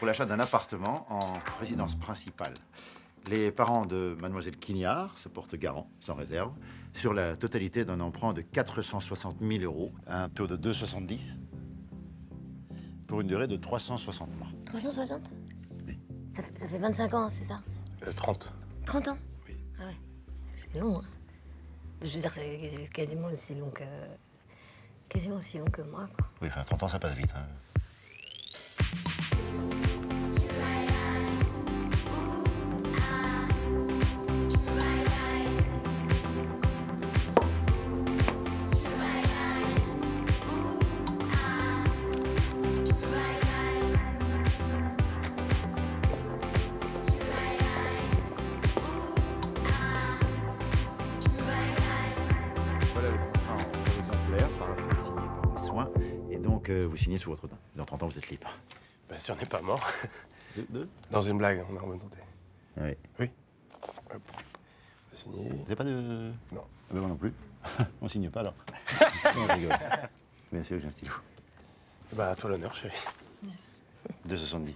pour l'achat d'un appartement en résidence principale. Les parents de mademoiselle Quignard se portent garant, sans réserve, sur la totalité d'un emprunt de 460 000 € à un taux de 2,70 pour une durée de 360 mois. 360 oui. Ça fait 25 ans, c'est ça 30. 30 ans Oui. Ah ouais, c'est long, hein. Je veux dire, c'est quasiment aussi long que... Quasiment aussi long que moi, quoi. Oui, enfin, 30 ans, ça passe vite, hein. Voilà le contrat en exemplaire, signé par mes soins. Et donc, vous signez sous votre nom. Dans 30 ans, vous êtes libre. Bah, si on n'est pas mort. De Dans une blague, on est en bonne santé. Oui. Oui. Hop. On va signer. Vous n'avez pas de... Non. Ben, moi non plus. On signe pas, alors. Non, je rigole. Bien sûr, j'ai un stylo. Bah, à toi l'honneur, chérie. 2,70.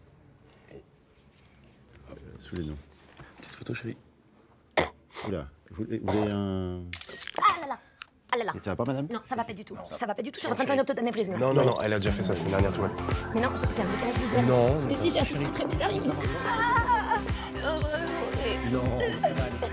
Sous les noms. Petite photo, chérie. Oula, vous avez un... Ah là là. Ah là là. Et ça va pas, madame? Non, ça va pas du tout. Ça va pas du tout. Je suis en train de faire une optoanévrisme, là. Non, non, non, elle a déjà fait ça la semaine dernière, tout va. Mais non, j'ai un décalage visuel. Non. Mais si, j'ai un truc très bizarre. Non, ça va aller.